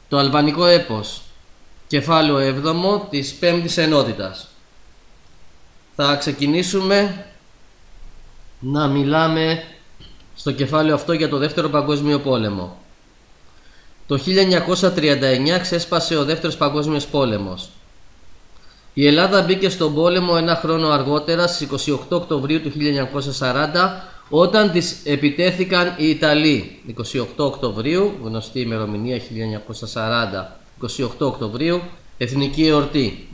Το αλβανικό έπος, κεφάλαιο 7 της 5ης ενότητας. Θα ξεκινήσουμε να μιλάμε στο κεφάλαιο αυτό για το δεύτερο παγκόσμιο πόλεμο. Το 1939 ξέσπασε ο δεύτερος παγκόσμιος πόλεμος. Η Ελλάδα μπήκε στον πόλεμο ένα χρόνο αργότερα, στις 28 Οκτωβρίου του 1940, όταν της επιτέθηκαν οι Ιταλοί. 28 Οκτωβρίου, γνωστή ημερομηνία 1940, 28 Οκτωβρίου, εθνική εορτή.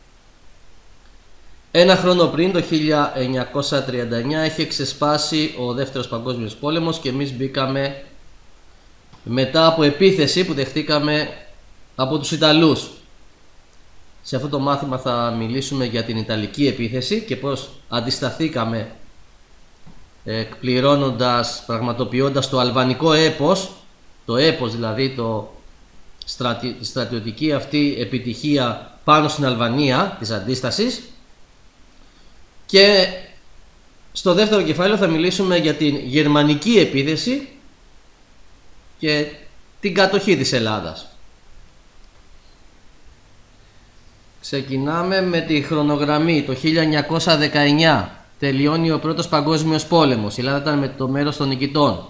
Ένα χρόνο πριν, το 1939, είχε ξεσπάσει ο δεύτερος παγκόσμιος πόλεμος και εμείς μπήκαμε μετά από επίθεση που δεχτήκαμε από τους Ιταλούς. Σε αυτό το μάθημα θα μιλήσουμε για την Ιταλική επίθεση και πώς αντισταθήκαμε εκπληρώνοντας, πραγματοποιώντας το αλβανικό έπος, το έπος δηλαδή, τη στρατιωτική αυτή επιτυχία πάνω στην Αλβανία της αντίστασης. Και στο δεύτερο κεφάλαιο θα μιλήσουμε για την γερμανική επίθεση και την κατοχή της Ελλάδας. Ξεκινάμε με τη χρονογραμμή. Το 1919 τελειώνει ο πρώτος παγκόσμιος πόλεμος. Η Ελλάδα ήταν με το μέρος των νικητών.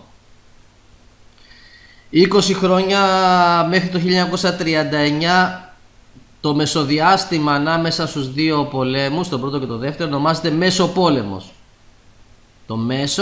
20 χρόνια μέχρι το 1939 το μεσοδιάστημα ανάμεσα στους δύο πολέμους, τον πρώτο και τον δεύτερο, ονομάζεται μεσοπόλεμος. Το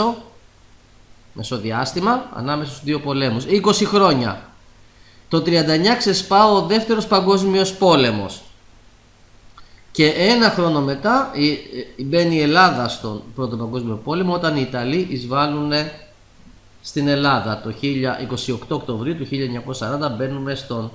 μεσοδιάστημα ανάμεσα στους δύο πολέμους. 20 χρόνια. Το 39 ξεσπά ο δεύτερος παγκόσμιος πόλεμος. Και ένα χρόνο μετά μπαίνει η Ελλάδα στον πρώτο παγκόσμιο πόλεμο, όταν οι Ιταλοί εισβάλλουν στην Ελλάδα. Το 28 Οκτωβρίου του 1940 μπαίνουμε στον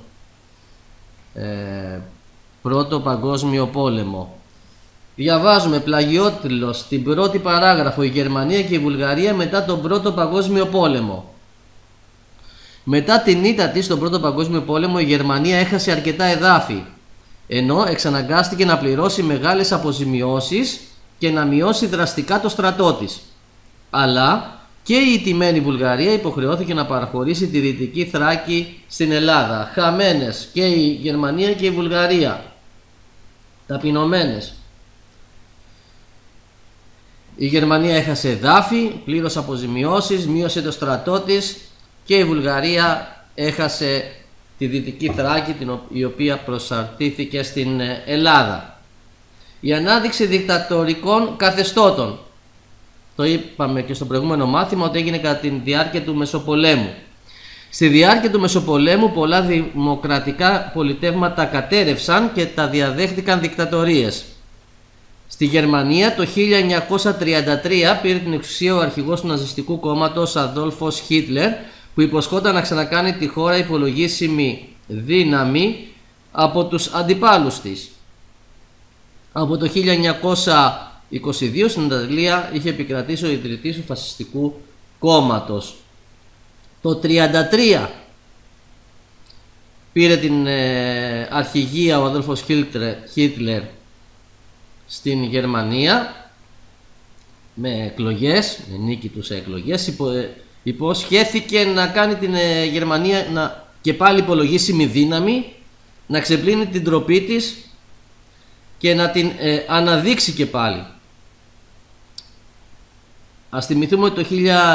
πρώτο παγκόσμιο πόλεμο. Διαβάζουμε πλαγιότριλος στην πρώτη παράγραφο: η Γερμανία και η Βουλγαρία μετά τον πρώτο παγκόσμιο πόλεμο. Μετά την ήττα της στον πρώτο παγκόσμιο πόλεμο, η Γερμανία έχασε αρκετά εδάφη, ενώ εξαναγκάστηκε να πληρώσει μεγάλες αποζημιώσεις και να μειώσει δραστικά το στρατό της. Αλλά και η ηττημένη Βουλγαρία υποχρεώθηκε να παραχωρήσει τη Δυτική Θράκη στην Ελλάδα. Χαμένες και η Γερμανία και η Βουλγαρία, ταπεινωμένες. Η Γερμανία έχασε εδάφη, πλήρωσε αποζημιώσεις, μείωσε το στρατό της, και η Βουλγαρία έχασε τη Δυτική Θράκη, η οποία προσαρτήθηκε στην Ελλάδα. Η ανάδειξη δικτατορικών καθεστώτων. Το είπαμε και στο προηγούμενο μάθημα ότι έγινε κατά τη διάρκεια του Μεσοπολέμου. Στη διάρκεια του Μεσοπολέμου πολλά δημοκρατικά πολιτεύματα κατέρευσαν και τα διαδέχτηκαν δικτατορίες. Στη Γερμανία το 1933 πήρε την εξουσία ο αρχηγός του ναζιστικού κόμματος Αδόλφος Χίτλερ, που υποσχόταν να ξανακάνει τη χώρα υπολογίσιμη δύναμη από τους αντιπάλους της. Από το 1922 στην Ιταλία είχε επικρατήσει ο ιδρυτής του φασιστικού κόμματος. Το 1933 πήρε την αρχηγία ο Αδόλφος Χίτλερ στην Γερμανία με εκλογές, με νίκη του σε εκλογές. Υποσχέθηκε να κάνει την Γερμανία και πάλι υπολογίσιμη δύναμη, να ξεπλύνει την τροπή της και να την αναδείξει και πάλι. Ας θυμηθούμε ότι το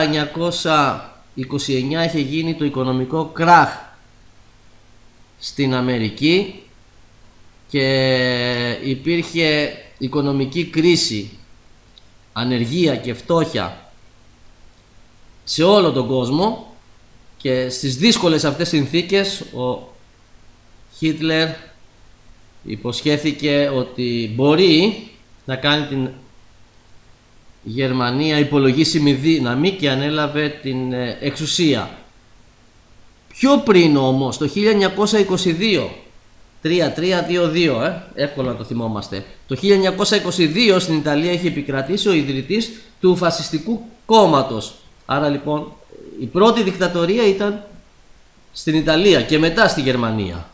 1929 είχε γίνει το οικονομικό κράχ στην Αμερική και υπήρχε οικονομική κρίση, ανεργία και φτώχεια σε όλο τον κόσμο, και στις δύσκολες αυτές συνθήκες ο Χίτλερ υποσχέθηκε ότι μπορεί να κάνει την Γερμανία υπολογίσιμη δύναμη και ανέλαβε την εξουσία. Πιο πριν όμως, το 1922, 3-3-2-2, εύκολο να το θυμόμαστε, το 1922 στην Ιταλία είχε επικρατήσει ο ιδρυτής του φασιστικού κόμματος. Άρα λοιπόν η πρώτη δικτατορία ήταν στην Ιταλία και μετά στη Γερμανία.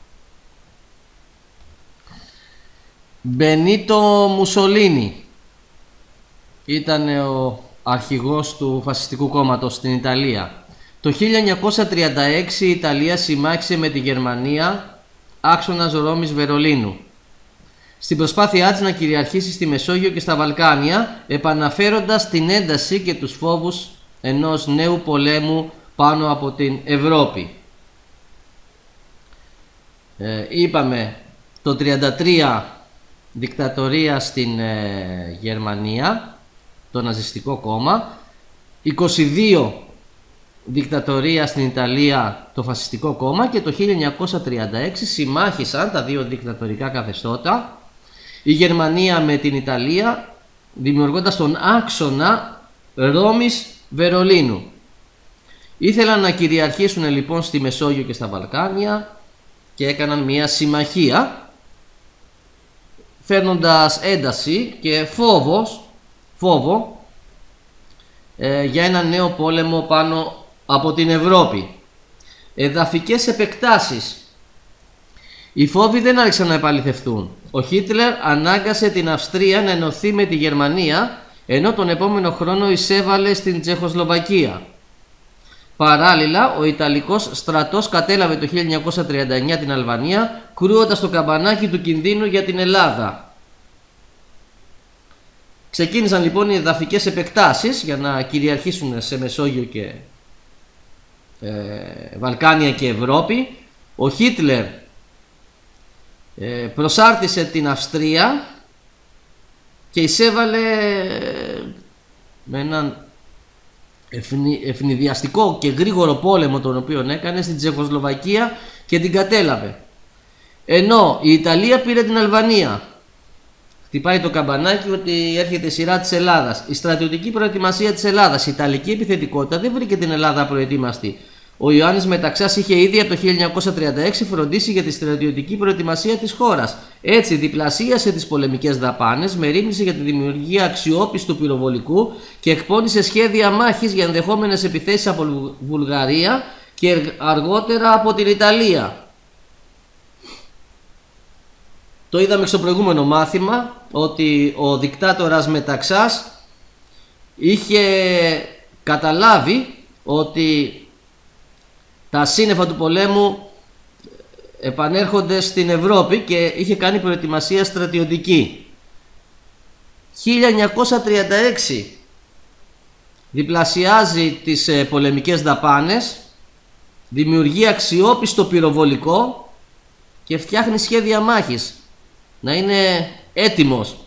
Μπενίτο Μουσολίνι ήταν ο αρχηγός του φασιστικού κόμματος στην Ιταλία. Το Το 1936 η Ιταλία συμμάχισε με τη Γερμανία άξονας Ρώμης-Βερολίνου στην προσπάθειά της να κυριαρχήσει στη Μεσόγειο και στα Βαλκάνια, επαναφέροντας την ένταση και τους φόβους ενός νέου πολέμου πάνω από την Ευρώπη. Είπαμε το 1933 δικτατορία στην Γερμανία, το ναζιστικό κόμμα, 22 δικτατορία στην Ιταλία, το φασιστικό κόμμα, και το 1936 συμμάχισαν τα δύο δικτατορικά καθεστώτα, η Γερμανία με την Ιταλία, δημιουργώντας τον άξονα Ρώμης-Βερολίνου. Ήθελαν να κυριαρχήσουν λοιπόν στη Μεσόγειο και στα Βαλκάνια και έκαναν μια συμμαχία, φέρνοντας ένταση και φόβο για ένα νέο πόλεμο πάνω από την Ευρώπη. Εδαφικές επεκτάσεις. Οι φόβοι δεν άρχισαν να επαληθευτούν. Ο Χίτλερ ανάγκασε την Αυστρία να ενωθεί με τη Γερμανία, ενώ τον επόμενο χρόνο εισέβαλε στην Τσεχοσλοβακία. Παράλληλα, ο Ιταλικός στρατός κατέλαβε το 1939 την Αλβανία, κρούοντας το καμπανάκι του κινδύνου για την Ελλάδα. Ξεκίνησαν λοιπόν οι εδαφικές επεκτάσεις για να κυριαρχήσουν σε Μεσόγειο και Βαλκάνια και Ευρώπη. Ο Χίτλερ προσάρτησε την Αυστρία και εισέβαλε με έναν ευνηδιαστικό και γρήγορο πόλεμο, τον οποίο έκανε, στην Τσεχοσλοβακία και την κατέλαβε. Ενώ η Ιταλία πήρε την Αλβανία. Χτυπάει το καμπανάκι ότι έρχεται η σειρά της Ελλάδας. Η στρατιωτική προετοιμασία της Ελλάδας, η ιταλική επιθετικότητα δεν βρήκε την Ελλάδα προετοίμαστη. Ο Ιωάννης Μεταξάς είχε ήδη από το 1936 φροντίσει για τη στρατιωτική προετοιμασία της χώρας. Έτσι διπλασίασε τις πολεμικές δαπάνες, μερίμνησε για τη δημιουργία αξιόπιστου πυροβολικού και εκπώνησε σχέδια μάχης για ενδεχόμενες επιθέσεις από Βουλγαρία και αργότερα από την Ιταλία. Το είδαμε στο προηγούμενο μάθημα ότι ο δικτάτορας Μεταξάς είχε καταλάβει ότι τα σύννεφα του πολέμου επανέρχονται στην Ευρώπη και είχε κάνει προετοιμασία στρατιωτική. 1936 διπλασιάζει τις πολεμικές δαπάνες, δημιουργεί αξιόπιστο πυροβολικό και φτιάχνει σχέδια μάχης, να είναι έτοιμος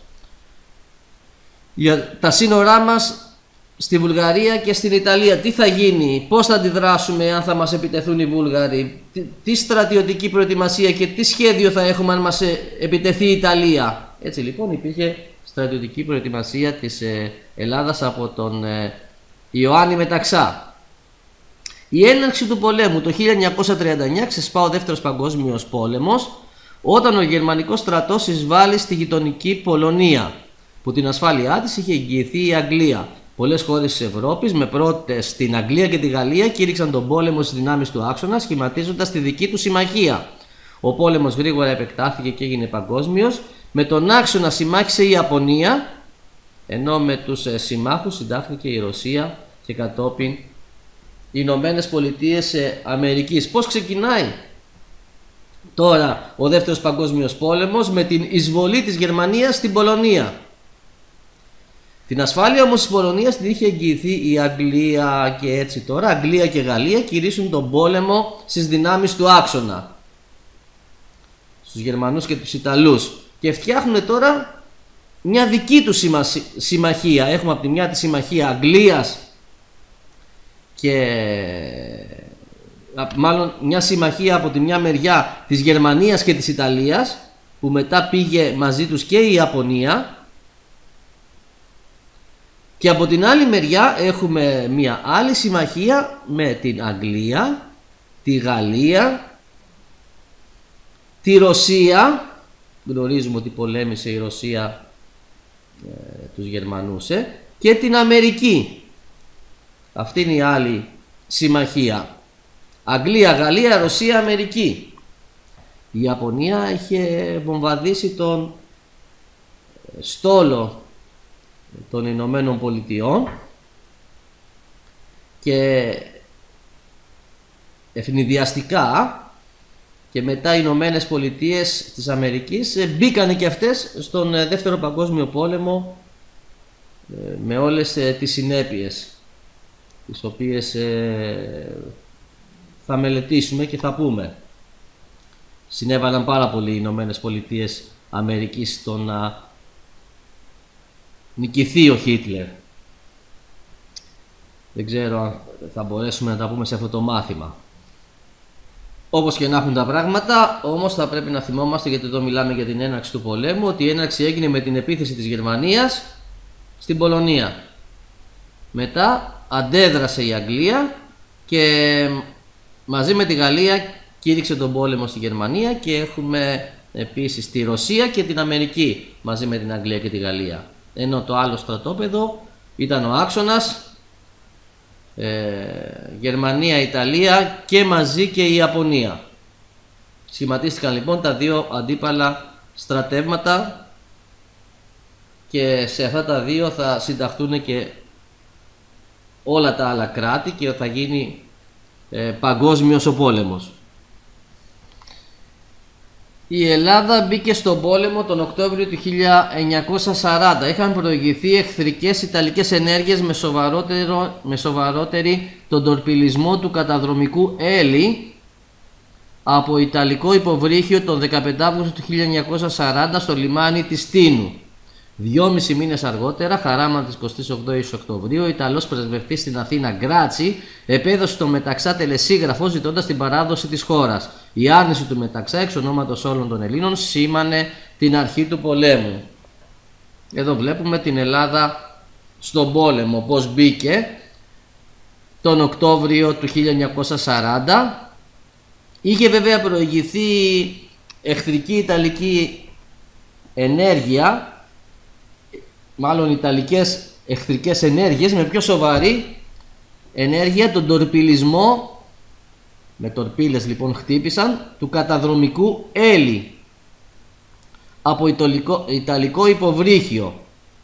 για τα σύνορά μας στη Βουλγαρία και στην Ιταλία. Τι θα γίνει, πώς θα αντιδράσουμε αν θα μας επιτεθούν οι Βούλγαροι, τι στρατιωτική προετοιμασία και τι σχέδιο θα έχουμε αν μας επιτεθεί η Ιταλία. Έτσι λοιπόν υπήρχε στρατιωτική προετοιμασία της Ελλάδας από τον Ιωάννη Μεταξά. Η έναρξη του πολέμου το 1939 ξεσπά ο Δεύτερος Παγκόσμιος Πόλεμος, όταν ο γερμανικός στρατός εισβάλλει στη γειτονική Πολωνία, που την ασφάλειά της είχε εγγυηθεί η Αγγλία. Πολλές χώρες της Ευρώπης, με πρώτες την Αγγλία και τη Γαλλία, κήρυξαν τον πόλεμο στις δυνάμεις του άξονα, σχηματίζοντας τη δική του συμμαχία. Ο πόλεμος γρήγορα επεκτάθηκε και έγινε παγκόσμιος. Με τον άξονα συμμάχισε η Ιαπωνία, ενώ με τους συμμάχους συντάχθηκε η Ρωσία και κατόπιν οι Ηνωμένες Πολιτείες Αμερικής. Πώς ξεκινάει τώρα ο Δεύτερος Παγκόσμιος Πόλεμος? Με την εισβολή της Γερμανίας στην Πολωνία. Την ασφάλεια όμως της Πολωνίας την είχε εγγυηθεί η Αγγλία, και έτσι τώρα Αγγλία και Γαλλία κηρύσουν τον πόλεμο στις δυνάμεις του άξονα, στους Γερμανούς και τους Ιταλούς, και φτιάχνουν τώρα μια δική του συμμαχία. Έχουμε από τη μια τη συμμαχία Αγγλίας και μάλλον μια συμμαχία από τη μια μεριά της Γερμανίας και της Ιταλίας, που μετά πήγε μαζί τους και η Ιαπωνία. Και από την άλλη μεριά έχουμε μια άλλη συμμαχία με την Αγγλία, τη Γαλλία, τη Ρωσία. Γνωρίζουμε ότι πολέμησε η Ρωσία τους Γερμανούς, και την Αμερική. Αυτή είναι η άλλη συμμαχία. Αγγλία, Γαλλία, Ρωσία, Αμερική. Η Ιαπωνία είχε βομβαρδίσει τον στόλο των Ηνωμένων Πολιτειών και ευνηδιαστικά, και μετά οι Ηνωμένες Πολιτείες της Αμερικής μπήκανε και αυτές στον Δεύτερο Παγκόσμιο Πόλεμο με όλες τις συνέπειες, τις οποίες θα μελετήσουμε και θα πούμε. Συνέβαλαν πάρα πολύ οι Ηνωμένες Πολιτείες Αμερικής στο να νικηθεί ο Χίτλερ. Δεν ξέρω αν θα μπορέσουμε να τα πούμε σε αυτό το μάθημα. Όπως και να έχουν τα πράγματα, όμως θα πρέπει να θυμόμαστε, γιατί εδώ μιλάμε για την έναρξη του πολέμου, ότι η έναρξη έγινε με την επίθεση της Γερμανίας στην Πολωνία. Μετά αντέδρασε η Αγγλία και μαζί με τη Γαλλία κήρυξε τον πόλεμο στη Γερμανία, και έχουμε επίσης τη Ρωσία και την Αμερική μαζί με την Αγγλία και τη Γαλλία. Ενώ το άλλο στρατόπεδο ήταν ο άξονας Γερμανία, Ιταλία και μαζί και η Ιαπωνία. Σχηματίστηκαν λοιπόν τα δύο αντίπαλα στρατεύματα, και σε αυτά τα δύο θα συνταχθούν και όλα τα άλλα κράτη και θα γίνει παγκόσμιος ο πόλεμος. Η Ελλάδα μπήκε στον πόλεμο τον Οκτώβριο του 1940. Είχαν προηγηθεί εχθρικές Ιταλικές ενέργειες με σοβαρότερη τον τορπιλισμό του καταδρομικού Έλλη από Ιταλικό υποβρύχιο τον 15 Αύγουστο του 1940 στο λιμάνι της Τίνου. 2,5 μήνες αργότερα, χαράμα της 28ης Οκτωβρίου, ο Ιταλός πρεσβευτής στην Αθήνα Γκράτσι επέδωσε το Μεταξά τελεσίγραφο ζητώντας την παράδοση της χώρας. Η άρνηση του Μεταξά εξ ονόματος όλων των Ελλήνων σήμανε την αρχή του πολέμου. Εδώ βλέπουμε την Ελλάδα στον πόλεμο, πώς μπήκε τον Οκτώβριο του 1940. Είχε βέβαια προηγηθεί εχθρική Ιταλική ενέργεια, μάλλον Ιταλικές εχθρικές ενέργειες με πιο σοβαρή ενέργεια τον τορπιλισμό, με τορπίλες λοιπόν χτύπησαν, του καταδρομικού Έλλη από Ιταλικό υποβρύχιο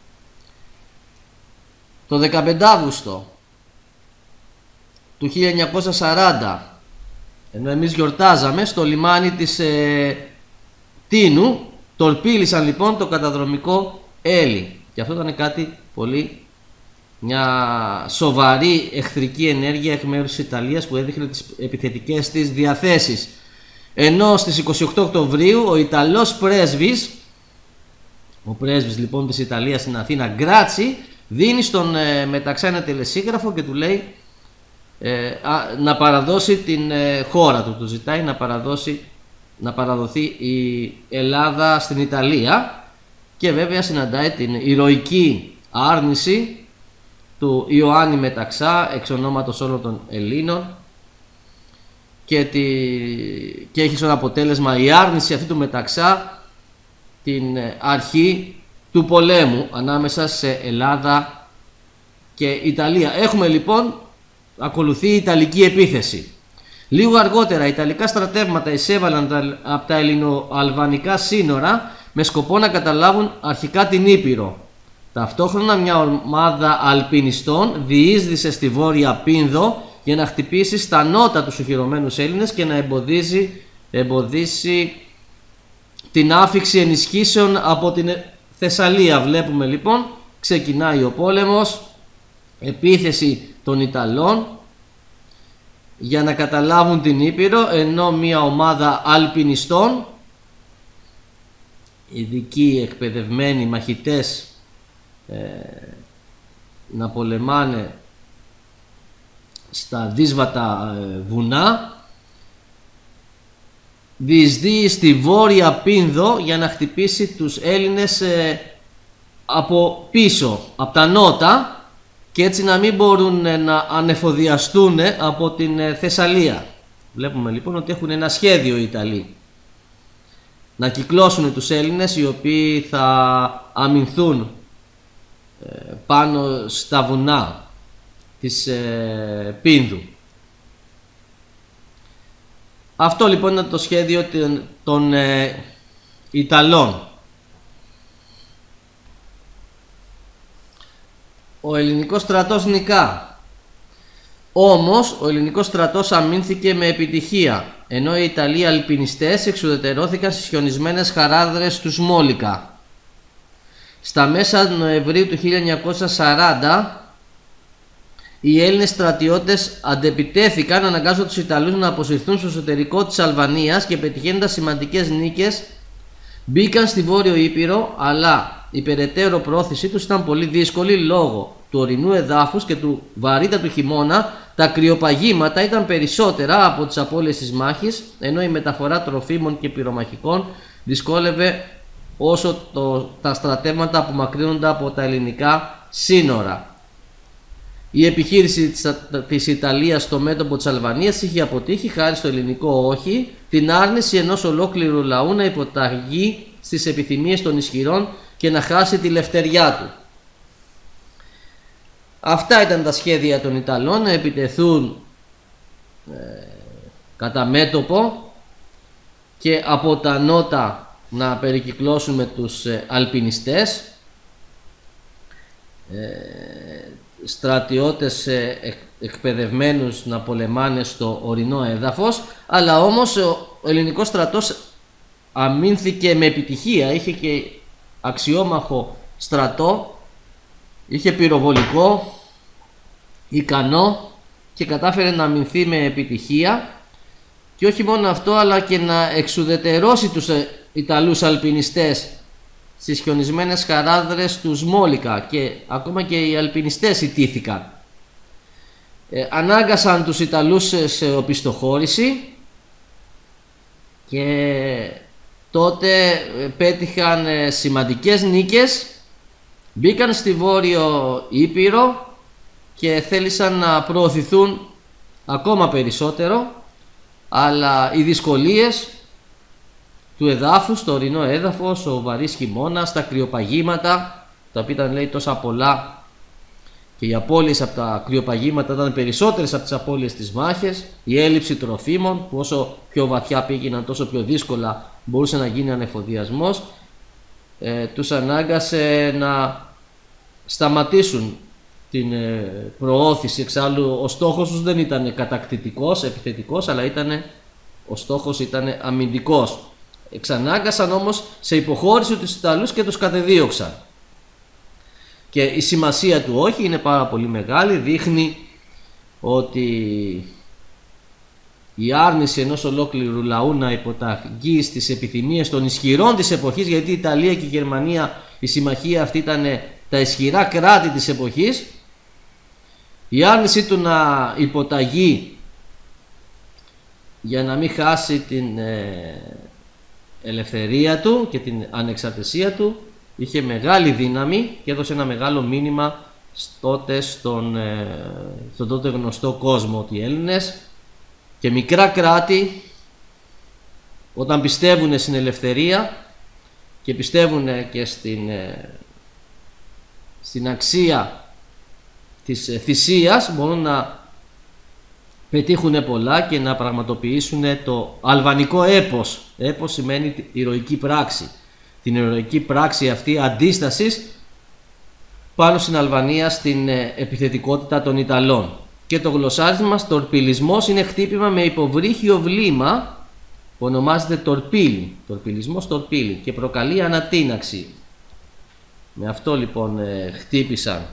το 15 Αύγουστο του 1940, ενώ εμείς γιορτάζαμε στο λιμάνι της Τίνου. Τορπίλησαν λοιπόν το καταδρομικό Έλλη, και αυτό ήταν κάτι πολύ, μια σοβαρή εχθρική ενέργεια εκ μέρους της Ιταλίας που έδειχνε τις επιθετικές της διαθέσεις. Ενώ στις 28 Οκτωβρίου ο Ιταλός πρέσβης, ο πρέσβης λοιπόν της Ιταλίας στην Αθήνα Γκράτσι, δίνει στον Μεταξά ένα τελεσίγραφο και του λέει να παραδώσει την χώρα του. Του ζητάει να παραδοθεί η Ελλάδα στην Ιταλία, και βέβαια συναντάει την ηρωική άρνηση του Ιωάννη Μεταξά εξ ονόματος όλων των Ελλήνων, και έχει σαν αποτέλεσμα η άρνηση αυτή του Μεταξά την αρχή του πολέμου ανάμεσα σε Ελλάδα και Ιταλία. Έχουμε λοιπόν, ακολουθεί η Ιταλική επίθεση. Λίγο αργότερα Ιταλικά στρατεύματα εισέβαλαν από τα ελληνοαλβανικά σύνορα με σκοπό να καταλάβουν αρχικά την Ήπειρο. Ταυτόχρονα μια ομάδα αλπινιστών διείσδησε στη Βόρεια Πίνδο για να χτυπήσει στα νότα τους οχυρωμένους Έλληνες και να εμποδίσει την άφιξη ενισχύσεων από την Θεσσαλία. Βλέπουμε λοιπόν, ξεκινάει ο πόλεμος, επίθεση των Ιταλών για να καταλάβουν την Ήπειρο, ενώ μια ομάδα αλπινιστών, ειδικοί εκπαιδευμένοι μαχητές, να πολεμάνε στα δύσβατα βουνά, διεισδύει στη Βόρεια Πίνδο για να χτυπήσει τους Έλληνες από πίσω, από τα νότα, και έτσι να μην μπορούν να ανεφοδιαστούν από την Θεσσαλία. Βλέπουμε λοιπόν ότι έχουν ένα σχέδιο οι Ιταλοί να κυκλώσουν τους Έλληνες, οι οποίοι θα αμυνθούν πάνω στα βουνά της Πίνδου. Αυτό λοιπόν είναι το σχέδιο των Ιταλών. Ο ελληνικός στρατός νικά. Όμως ο ελληνικός στρατός αμήνθηκε με επιτυχία, ενώ οι Ιταλοί αλπινιστές εξουδετερώθηκαν στις χιονισμένες χαράδρες του Σμόλικα. Στα μέσα Νοεμβρίου του 1940 οι Έλληνες στρατιώτες αντεπιτέθηκαν, αναγκάζοντας τους Ιταλούς να αποσυρθούν στο εσωτερικό της Αλβανίας και πετυχαίνοντας σημαντικές νίκες μπήκαν στη Βόρειο Ήπειρο, αλλά η περαιτέρω πρόθεσή τους ήταν πολύ δύσκολη λόγω του ορεινού εδάφους και του βαρύτατου χειμώνα. Τα κρυοπαγήματα ήταν περισσότερα από τις απώλειες της μάχης, ενώ η μεταφορά τροφίμων και πυρομαχικών δυσκόλευε όσο τα στρατεύματα απομακρύνονταν από τα ελληνικά σύνορα. Η επιχείρηση της Ιταλίας στο μέτωπο της Αλβανίας είχε αποτύχει χάρη στο ελληνικό όχι, την άρνηση ενός ολόκληρου λαού να υποταγεί στις επιθυμίες των ισχυρών και να χάσει τη λευτεριά του. Αυτά ήταν τα σχέδια των Ιταλών, να επιτεθούν κατά μέτωπο και από τα νότα να περικυκλώσουν με τους αλπινιστές, στρατιώτες εκπαιδευμένους να πολεμάνε στο ορεινό έδαφος, αλλά όμως ο ελληνικός στρατός αμήνθηκε με επιτυχία, είχε και αξιόμαχο στρατό, είχε πυροβολικό ικανό και κατάφερε να αμυνθεί με επιτυχία, και όχι μόνο αυτό, αλλά και να εξουδετερώσει τους Ιταλούς αλπινιστές στις χιονισμένες χαράδρες του Σμόλικα, και ακόμα και οι αλπινιστές ιτήθηκαν. Ανάγκασαν τους Ιταλούς σε οπισθοχώρηση και τότε πέτυχαν σημαντικές νίκες, μπήκαν στη Βόρειο Ήπειρο και θέλησαν να προωθηθούν ακόμα περισσότερο, αλλά οι δυσκολίες του εδάφους, το ορεινό έδαφος, ο βαρύς χειμώνας, τα κρυοπαγήματα, τα οποία ήταν, λέει, τόσα πολλά, και οι απώλειες από τα κρυοπαγήματα ήταν περισσότερες από τις απώλειες της μάχες, η έλλειψη τροφίμων, που όσο πιο βαθιά πήγαιναν τόσο πιο δύσκολα μπορούσε να γίνει ανεφοδιασμός, τους ανάγκασε να σταματήσουν την προώθηση. Εξάλλου ο στόχος τους δεν ήταν κατακτητικός, επιθετικός, αλλά ο στόχος ήταν αμυντικός. Εξανάγκασαν όμως σε υποχώρηση τους Ιταλούς και τους κατεδίωξαν. Και η σημασία του όχι είναι πάρα πολύ μεγάλη, δείχνει ότι η άρνηση ενός ολόκληρου λαού να υποταγεί στις επιθυμίες των ισχυρών της εποχής, γιατί η Ιταλία και η Γερμανία, η συμμαχία αυτή ήταν τα ισχυρά κράτη της εποχής, η άρνηση του να υποταγεί για να μην χάσει την ελευθερία του και την ανεξαρτησία του είχε μεγάλη δύναμη και έδωσε ένα μεγάλο μήνυμα στον τότε γνωστό κόσμο, ότι οι Έλληνες και μικρά κράτη, όταν πιστεύουν στην ελευθερία και πιστεύουν και στην αξία της θυσίας, μπορούν να πετύχουν πολλά και να πραγματοποιήσουν το αλβανικό έπος. Έπος σημαίνει ηρωική πράξη. Την ηρωική πράξη αυτή αντίστασης πάνω στην Αλβανία, στην επιθετικότητα των Ιταλών. Και το γλωσσάρισμα τορπιλισμός είναι χτύπημα με υποβρύχιο βλήμα που ονομάζεται τορπίλι. Τορπιλισμός, τορπίλι, και προκαλεί ανατείναξη. Με αυτό λοιπόν χτύπησαν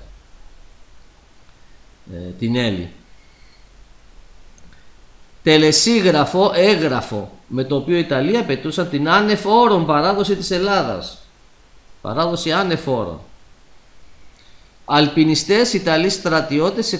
την Έλλη. Τελεσίγραφο, έγγραφο, με το οποίο οι Ιταλοί απαιτούσαν την άνευ όρων παράδοση της Ελλάδας. Παράδοση άνευ όρων. Αλπινιστές Ιταλοί στρατιώτες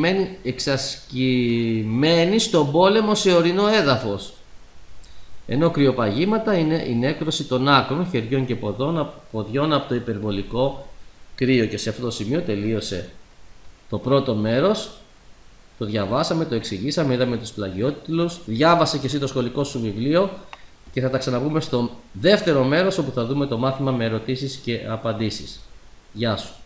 εξασκημένοι στον πόλεμο σε ορεινό έδαφος. Ενώ κρυοπαγήματα είναι η νέκρωση των άκρων, χεριών και ποδιών από το υπερβολικό κρύο. Και σε αυτό το σημείο τελείωσε το πρώτο μέρος. Το διαβάσαμε, το εξηγήσαμε, είδαμε τους πλαγιότιτλους. Διάβασε και εσύ το σχολικό σου βιβλίο και θα τα ξαναπούμε στο δεύτερο μέρος, όπου θα δούμε το μάθημα με ερωτήσεις και απαντήσεις. Γεια σου.